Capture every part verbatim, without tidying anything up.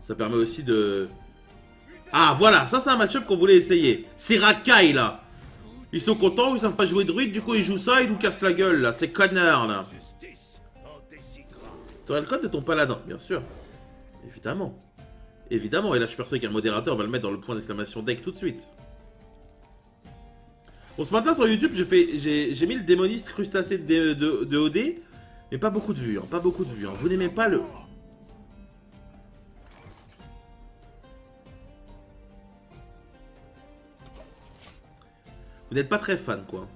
Ça permet aussi de... Ah, voilà, ça c'est un match-up qu'on voulait essayer. C'est Rakai, là. Ils sont contents, ils savent pas jouer druide, du coup ils jouent ça, ils nous cassent la gueule, là. Ces connards, là. T'aurais le code de ton paladin, bien sûr. Évidemment. Évidemment, et là je suis persuadé qu'un modérateur va le mettre dans le point d'exclamation deck tout de suite. Bon, ce matin sur YouTube, j'ai fait, j'ai mis le démoniste crustacé de, de, de O D, mais pas beaucoup de vues, hein, pas beaucoup de vues. Hein. Vous n'aimez pas le... Vous n'êtes pas très fan, quoi.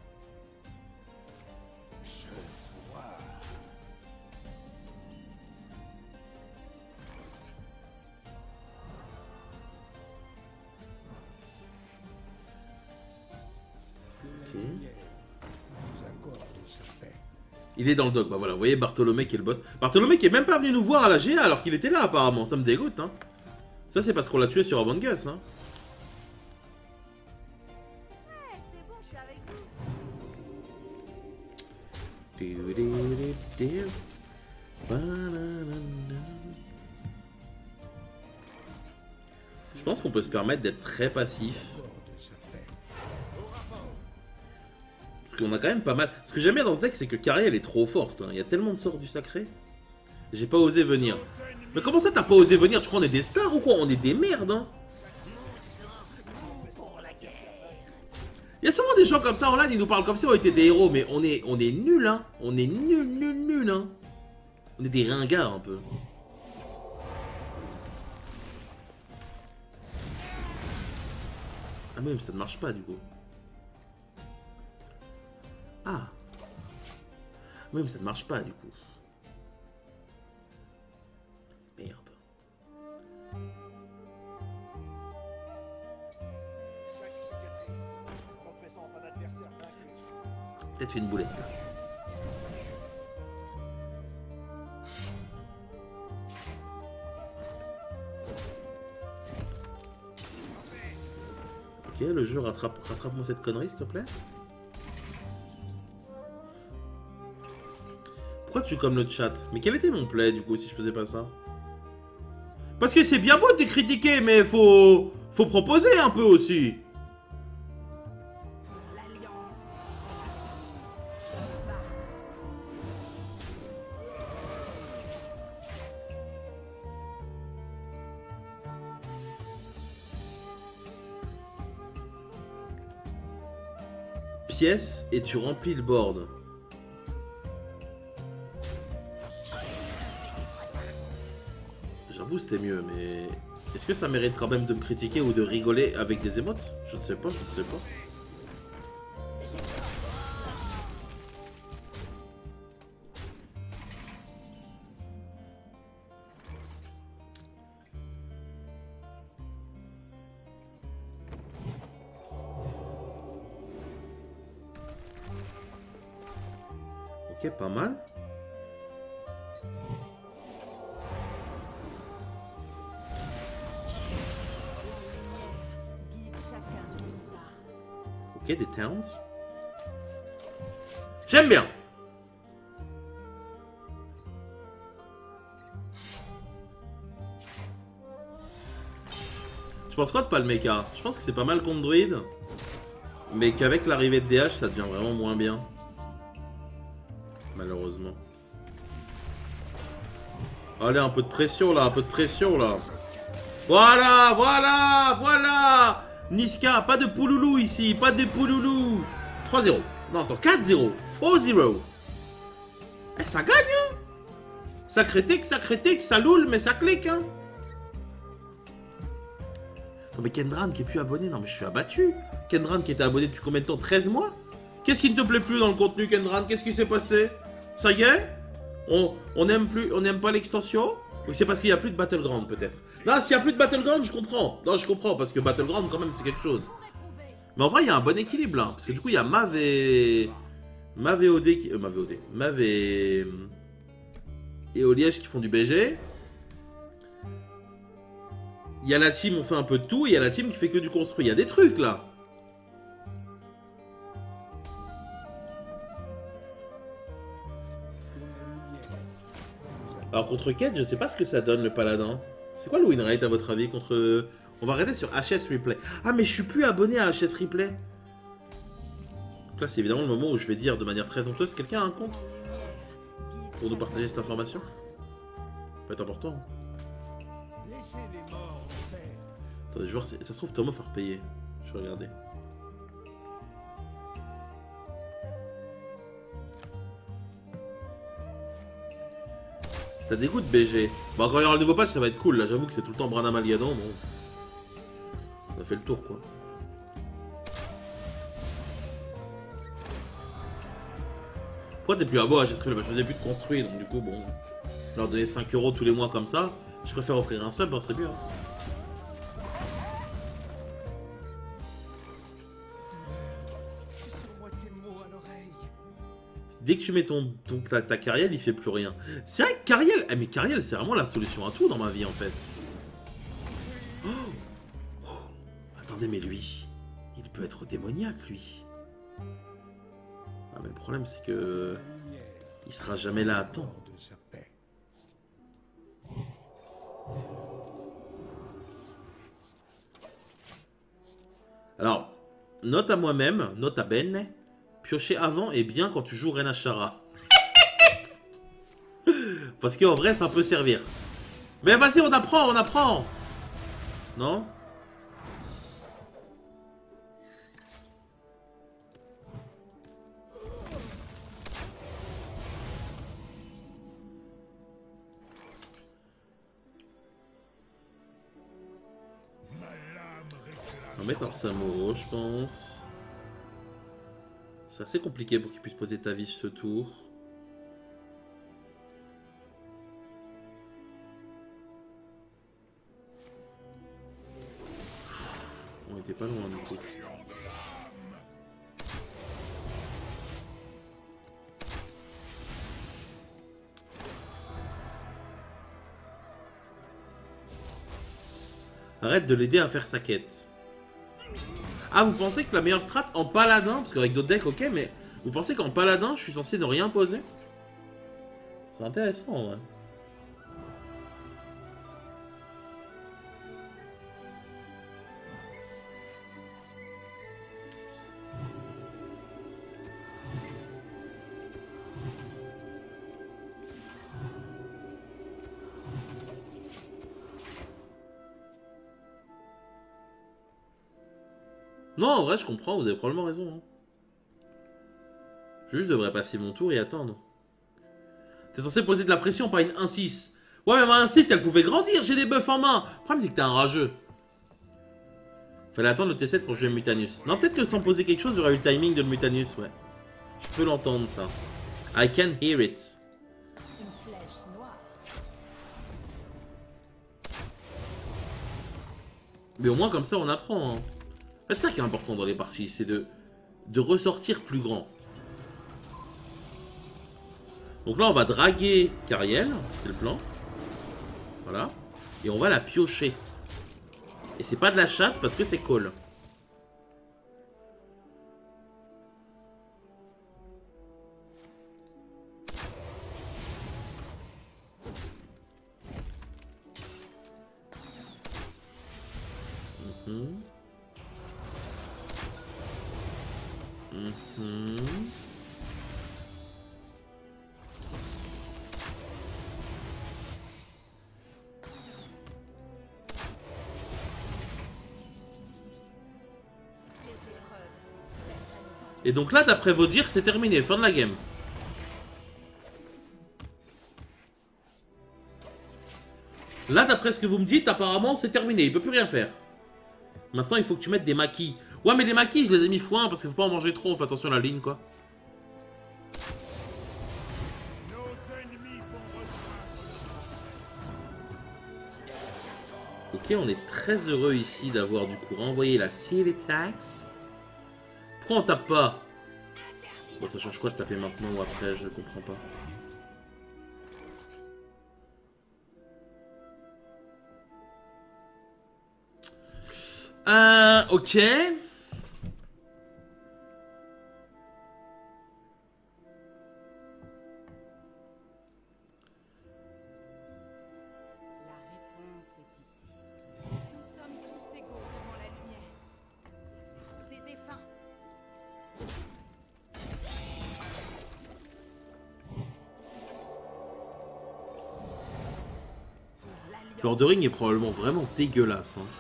Okay. Il est dans le dock, bah voilà, vous voyez Bartholomé qui est le boss. Bartholomé qui est même pas venu nous voir à la G A alors qu'il était là apparemment, ça me dégoûte, hein. Ça c'est parce qu'on l'a tué sur Among Us, hein. Je pense qu'on peut se permettre d'être très passif. Parce qu'on a quand même pas mal... Ce que j'aime bien dans ce deck, c'est que Carrie, elle est trop forte. Hein. Il y a tellement de sorts du sacré. J'ai pas osé venir. Mais comment ça, t'as pas osé venir? Tu crois qu'on est des stars ou quoi? On est des merdes, hein. Il y a souvent des gens comme ça en live, ils nous parlent comme si on était des héros, mais on est, on est nuls, hein. On est nuls, nuls, nuls, hein. On est des ringards, un peu. Ah, même ça ne marche pas, du coup. Ah. Même ça ne marche pas, du coup. Merde. Peut-être fait une boulette, là. Ok, le jeu rattrape, rattrape-moi cette connerie, s'il te plaît. Pourquoi tu joues comme le chat? Mais quel était mon play, du coup, si je faisais pas ça? Parce que c'est bien beau de critiquer, mais faut... faut proposer un peu aussi. Pièce et tu remplis le board. J'avoue c'était mieux, mais est-ce que ça mérite quand même de me critiquer ou de rigoler avec des émotes? Je ne sais pas, je ne sais pas. Ok, pas mal. Ok, des towns. J'aime bien. Je pense quoi de pas le mecha? Je pense que c'est pas mal contre druide. Mais qu'avec l'arrivée de D H, ça devient vraiment moins bien. Malheureusement. Allez, un peu de pression là, un peu de pression là. Voilà, voilà, voilà. Niska, pas de pouloulou ici, pas de pouloulou. trois zéro. Non, attends, quatre zéro. quatre zéro. Eh, ça gagne, hein. Ça critique, ça critique, ça loule, mais ça clique, hein. Non, mais Kendran qui est plus abonné, non, mais je suis abattu. Kendran qui était abonné depuis combien de temps? treize mois? Qu'est-ce qui ne te plaît plus dans le contenu, Kendran? Qu'est-ce qui s'est passé? Ça y est? On, on aime plus, on n'aime pas l'extension? Ou c'est parce qu'il n'y a plus de Battleground, peut-être? Non, s'il n'y a plus de Battleground, je comprends. Non, je comprends, parce que Battleground, quand même, c'est quelque chose. Mais en vrai, il y a un bon équilibre, là. Parce que du coup, il y a Mav et... Mav et O D qui... Euh, Mav et O D. Mav et... Et Oliège qui font du B G. Il y a la team, on fait un peu de tout, et il y a la team qui fait que du construit. Il y a des trucs, là. Alors contre Ked, je sais pas ce que ça donne le paladin. C'est quoi le win rate à votre avis contre... On va arrêter sur H S Replay. Ah mais je suis plus abonné à H S Replay. Donc là c'est évidemment le moment où je vais dire de manière très honteuse, quelqu'un a un compte pour nous partager cette information. Ça peut être important. Hein. Attendez, je vais voir si... Ça se trouve Thomas va repayer. Je vais regarder. Ça dégoûte B G. Bon, quand il y aura le nouveau patch, ça va être cool. Là, j'avoue que c'est tout le temps Branham Aliadon. Bon. On a fait le tour, quoi. Pourquoi t'es plus à bois? J'ai streamé, bah, je faisais plus de construire, donc du coup, bon. Leur donner cinq euros tous les mois comme ça. Je préfère offrir un sub, hein, c'est mieux. Hein. Dès que tu mets ton, ton ta, ta Cariel, il fait plus rien. C'est vrai que Cariel... Ah mais Cariel, c'est vraiment la solution à tout dans ma vie, en fait. Oh oh. Attendez, mais lui... Il peut être démoniaque, lui. Ah mais le problème, c'est que... Il sera jamais là à temps. Alors, note à moi-même, note à Ben... Piocher avant est bien quand tu joues Rena Shara. Parce qu'en vrai, ça peut servir. Mais vas-y, on apprend, on apprend. Non? On va mettre un Samuro, je pense. C'est assez compliqué pour qu'il puisse poser ta vie ce tour. On était pas loin du coup. Arrête de l'aider à faire sa quête. Ah, vous pensez que la meilleure strat en paladin, parce qu'avec d'autres decks, ok, mais vous pensez qu'en paladin, je suis censé ne rien poser? C'est intéressant, ouais. Non, en vrai, je comprends, vous avez probablement raison. Hein. Je juste devrais passer mon tour et attendre. T'es censé poser de la pression, pas une un six. Ouais, mais ma un six, elle pouvait grandir, j'ai des buffs en main. Le problème, c'est que t'es un rageux. Fallait attendre le T sept pour jouer Mutanus. Non, peut-être que sans poser quelque chose, j'aurais eu le timing de le Mutanus, ouais. Je peux l'entendre, ça. I can hear it. Mais au moins, comme ça, on apprend. Hein. C'est ça qui est important dans les parties, c'est de, de ressortir plus grand. Donc là, on va draguer Cariel, c'est le plan. Voilà. Et on va la piocher. Et c'est pas de la chatte parce que c'est call. Mm-hmm. Mm-hmm. Et donc là, d'après vos dires, c'est terminé, fin de la game. Là, d'après ce que vous me dites, apparemment, c'est terminé, il peut plus rien faire. Maintenant, il faut que tu mettes des maquis. Ouais, mais les maquis, je les ai mis fois un parce qu'il faut pas en manger trop, on fait attention à la ligne, quoi. Ok, on est très heureux ici d'avoir du coup renvoyé la Seal Tax. Pourquoi on tape pas? Bon, ça change quoi de taper maintenant ou après? Je comprends pas. Euh, ok. Lord of the Ring est probablement vraiment dégueulasse. Hein.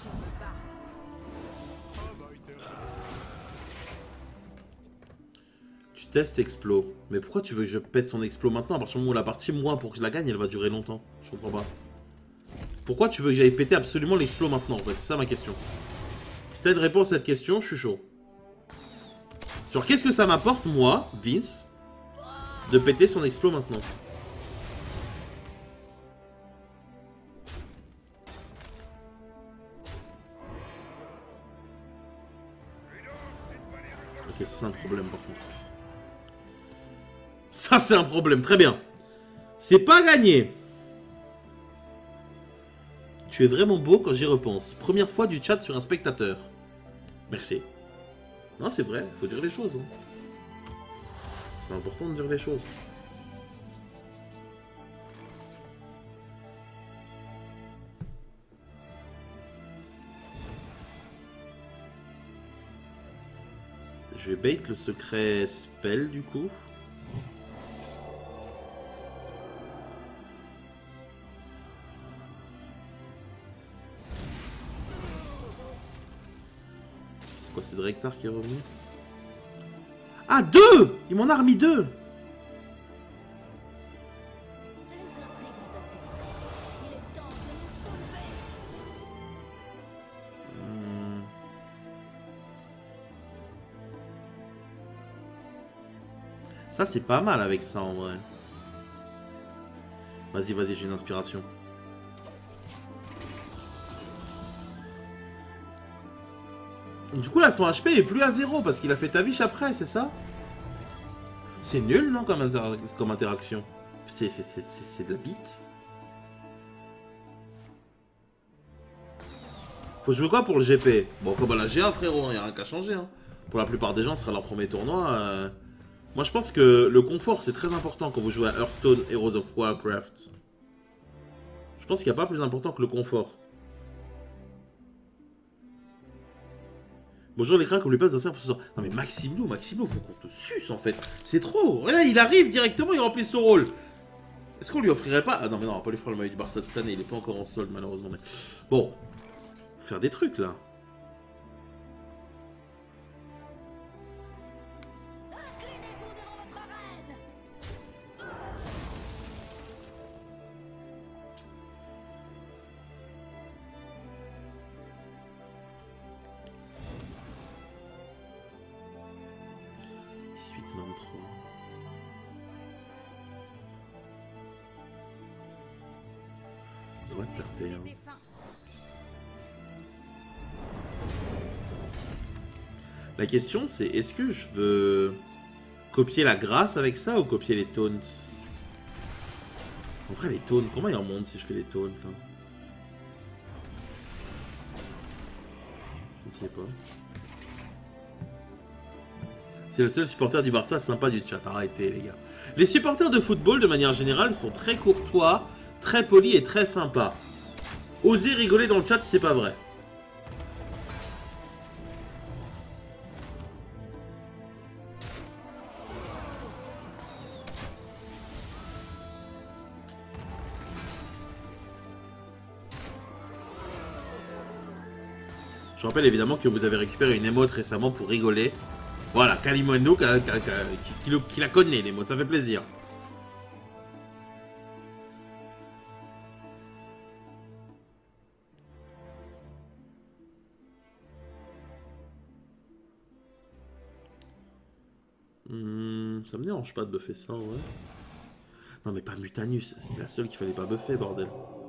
Tu testes Explo. Mais pourquoi tu veux que je pèse son Explo maintenant? À partir du moment où la partie, moi, pour que je la gagne, elle va durer longtemps. Je comprends pas. Pourquoi tu veux que j'aille péter absolument l'Explo maintenant, en fait? C'est ça ma question. Si t'as une réponse à cette question, je suis chaud. Genre, qu'est-ce que ça m'apporte, moi, Vince, de péter son Explo maintenant? Ok, ça c'est un problème par contre. Ça c'est un problème, très bien. C'est pas gagné. Tu es vraiment beau quand j'y repense. Première fois du chat sur un spectateur. Merci. Non, c'est vrai, faut dire les choses. Hein. C'est important de dire les choses. Je vais bait le secret spell du coup. C'est quoi, c'est Drektar qui est revenu? Ah, deux! Il m'en a remis deux! Hmm. Ça, c'est pas mal avec ça, en vrai. Vas-y, vas-y, j'ai une inspiration. Du coup, là, son H P est plus à zéro parce qu'il a fait ta Tavish après, c'est ça? C'est nul, non, comme, inter comme interaction? C'est de la bite. Faut jouer quoi pour le G P? Bon, comme à la G A, frérot, il n'y a rien qu'à changer. Hein. Pour la plupart des gens, ce sera leur premier tournoi. Euh... Moi, je pense que le confort, c'est très important quand vous jouez à Hearthstone, Heroes of Warcraft. Je pense qu'il n'y a pas plus important que le confort. Bonjour les cracks, n'oublie pas de danser ce soir. Non mais Maximo, Maximo, faut qu'on te suce en fait. C'est trop. Regarde, il arrive directement, il remplit son rôle. Est-ce qu'on lui offrirait pas... Ah non mais non, on va pas lui offrir le maillot du Barça de cette année, il est pas encore en solde malheureusement. Mais... Bon, faut faire des trucs là. vingt-trois. On va taper. Hein. La question c'est est-ce que je veux copier la grâce avec ça ou copier les taunts? En vrai les taunts, comment il en monte si je fais les taunts là? Je ne sais pas. C'est le seul supporter du Barça sympa du chat. Arrêtez les gars. Les supporters de football de manière générale sont très courtois, très polis et très sympas. Osez rigoler dans le chat si c'est pas vrai. Je rappelle évidemment que vous avez récupéré une émote récemment pour rigoler. Voilà, Kalimondo qui, qui, qui, qui la connaît, l'émote, ça fait plaisir. Hmm, ça me dérange pas de buffer ça, ouais. Non mais pas Mutanus, c'était la seule qu'il fallait pas buffer, bordel.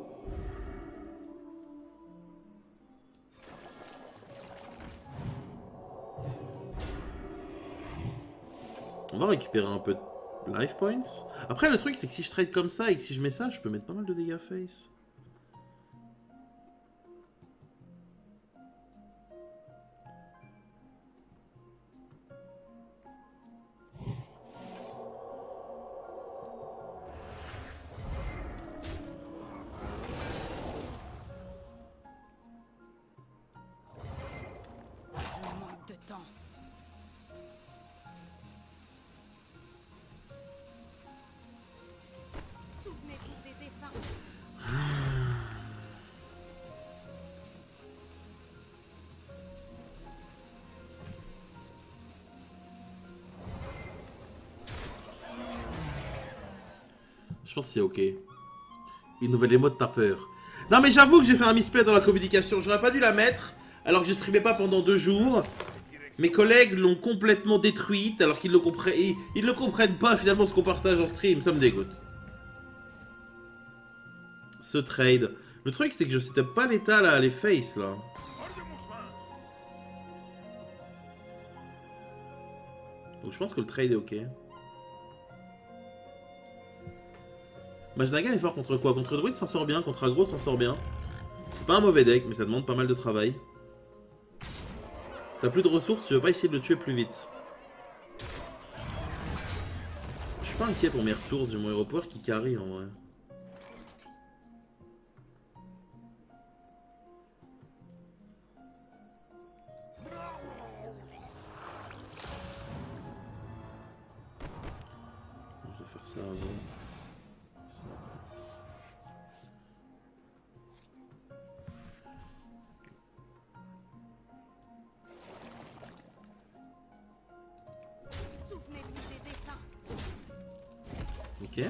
On va récupérer un peu de life points. Après, le truc, c'est que si je trade comme ça et que si je mets ça, je peux mettre pas mal de dégâts face. Je pense que c'est ok. Une nouvelle émote tapeur. Non mais j'avoue que j'ai fait un misplay dans la communication. J'aurais pas dû la mettre alors que je streamais pas pendant deux jours. Mes collègues l'ont complètement détruite alors qu'ils le comprennent. Ils, ils le comprennent pas finalement ce qu'on partage en stream. Ça me dégoûte. Ce trade. Le truc c'est que je sais pas l'état là, les faces là. Donc je pense que le trade est ok. Majnaga est fort contre quoi? Contre Druid s'en sort bien, contre Agro s'en sort bien. C'est pas un mauvais deck, mais ça demande pas mal de travail. T'as plus de ressources, tu veux pas essayer de le tuer plus vite. Je suis pas inquiet pour mes ressources, j'ai mon hero power qui carry en vrai. Je dois faire ça avant. Ok.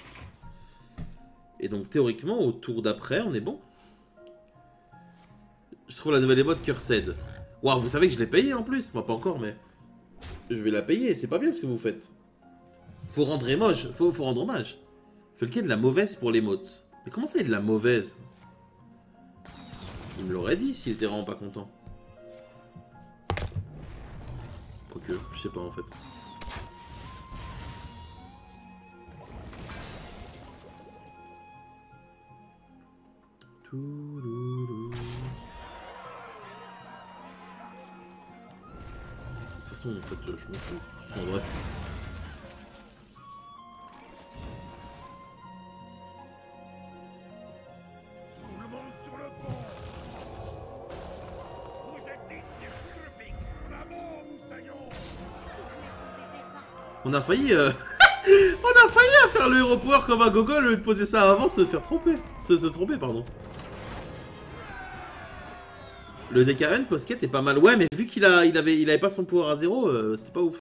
Et donc théoriquement au tour d'après on est bon. Je trouve la nouvelle émote Cursed. Waouh, vous savez que je l'ai payé en plus. Moi pas encore mais je vais la payer, c'est pas bien ce que vous faites. Faut rendre émoge, faut, faut rendre hommage. Felke est de la mauvaise pour l'émote. Mais comment ça il est de la mauvaise? Il me l'aurait dit s'il était vraiment pas content. Quoique, je sais pas en fait. De toute façon, en fait, je m'en fous. En vrai. On a failli... Euh... On a failli à faire le hero power comme un gogol au lieu de poser ça avant, se faire tromper. Se, se tromper, pardon. Le D K N Posket est pas mal. Ouais, mais vu qu'il a, il avait, il avait pas son pouvoir à zéro, euh, c'était pas ouf.